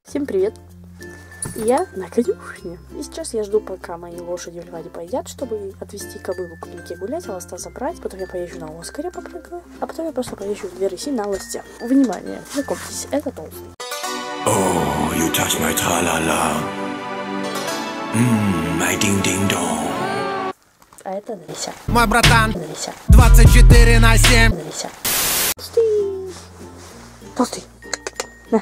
Всем привет! Я на конюшне. И сейчас я жду, пока мои лошади в Ливаде поедят, чтобы отвезти кобылу к реке гулять, а лоста забрать. Потом я поезжу на Оскаре, попрыгаю. А потом я просто поезжу в 2 рыси на лосте. Внимание, знакомьтесь, это Толстый. Oh, you touch my tra-la-la. My ding-ding-dong. А это Дрися. Мой братан, Дрися. 24/7. Дрися. Толстый. Толстый. На.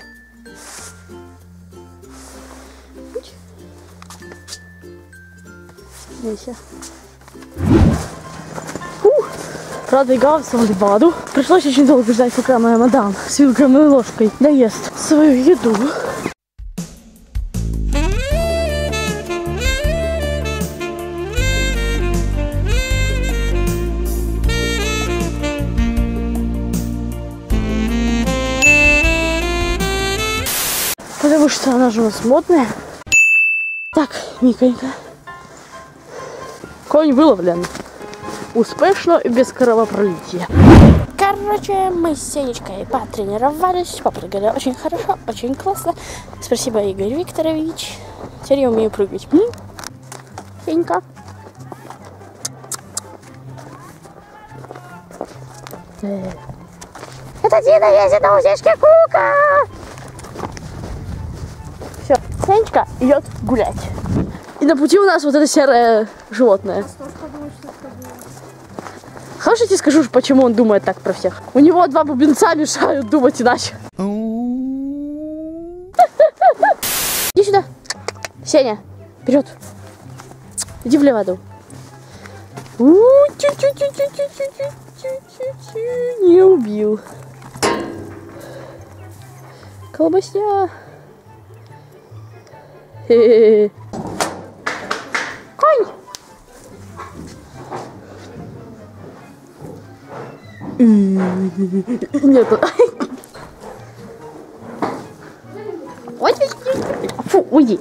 Дрися. Продвигался в Ливаду. Пришлось очень долго ждать, пока моя мадам с вилкой и ложкой доест свою еду. Потому что она же у нас модная. Так, Миконька. Конь выловлен. Успешно и без кровопролития. Короче, мы с Сенечкой потренировались, попрыгали очень хорошо, очень классно. Спасибо, Игорь Викторович. Теперь я умею прыгать. Сенька. Это Дина ездит на усечке Кука. Все, Сенечка идет гулять. И на пути у нас вот это серое животное. Хорошо, я тебе скажу, почему он думает так про всех. У него 2 бубенца мешают думать иначе. Иди сюда. Сеня, вперед. Иди в Ливаду. Не убил. Колбасня. Конь. Нет. Ой, фу, уйди.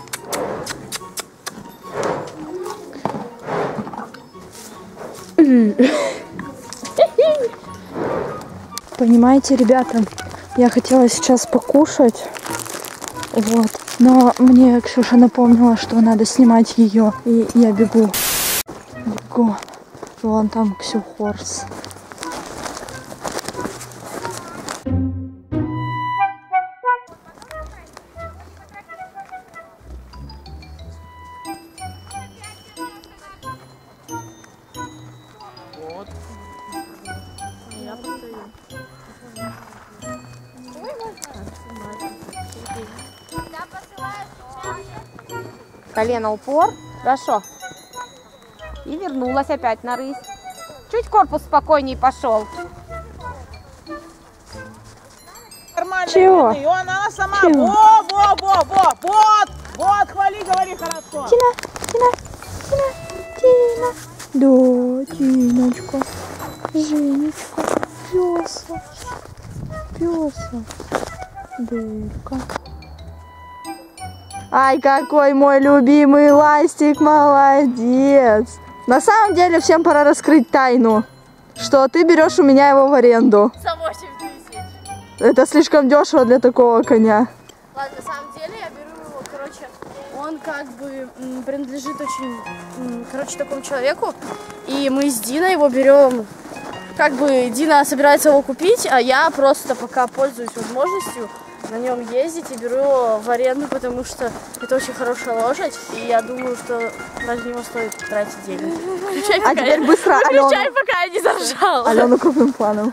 Понимаете, ребята, я хотела сейчас покушать, вот, но мне Ксюша напомнила, что надо снимать ее, и я бегу. Вон там Ксюхорс. Колено упор. Хорошо. И вернулась опять на рысь. Чуть корпус спокойней пошел. Нормально. Чего? И она сама. Чего? Вот, хвали, говори хорошо. Тина. Да, Тиночка, Женечка, пёса, дырка. Ай, какой мой любимый ластик, молодец. На самом деле, всем пора раскрыть тайну, что ты берешь у меня его в аренду. За 8 тысяч. Это слишком дешево для такого коня. Ладно, на самом деле я беру его, короче, он как бы принадлежит очень, короче, такому человеку. И мы с Диной его берем, как бы Дина собирается его купить, а я просто пока пользуюсь возможностью на нем ездить и беру его в аренду, потому что это очень хорошая лошадь, и я думаю, что ради него стоит тратить деньги. Включай, А теперь быстро, Алена. Включай, пока я не заржала. Алена крупным планом.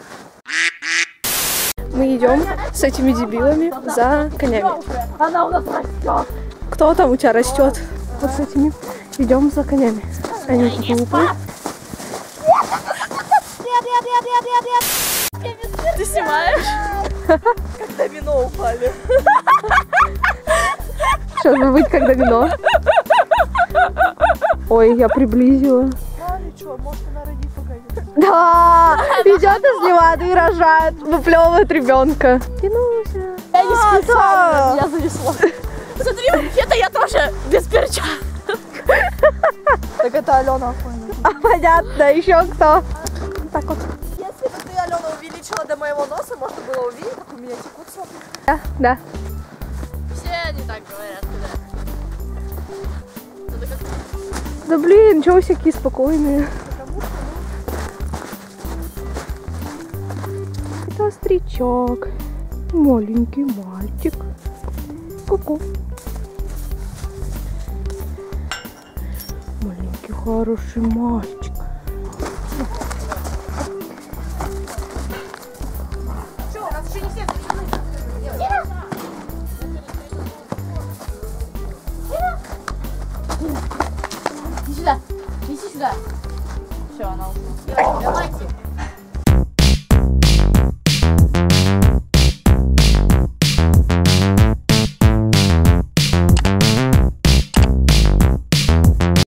Мы идем с этими дебилами за конями. Она у нас растет. Кто там у тебя растет? Вот с этими идем за конями. Они тут глупые. Ты снимаешь? Как домино упали. Сейчас бы быть как домино. Ой, я приблизила. Ничего, может она родит пока. Да, идет из Ливады и рожает, выплевывает ребенка. Кинуся. Я не специально, я занесла. Смотри, это я тоже без перчаток. Так это Алена. А понятно, еще кто? Так вот. Если бы ты, Алена, увеличила до моего носа, можно было увидеть, как у меня текут сопли. Да, да. Все Так говорят, да. Да блин, чего вы все такие спокойные? Это старичок. Маленький мальчик. Ку-ку. Маленький хороший мальчик. Что, у нас еще не все Иди сюда. Иди сюда. Все, она ушла. Давайте.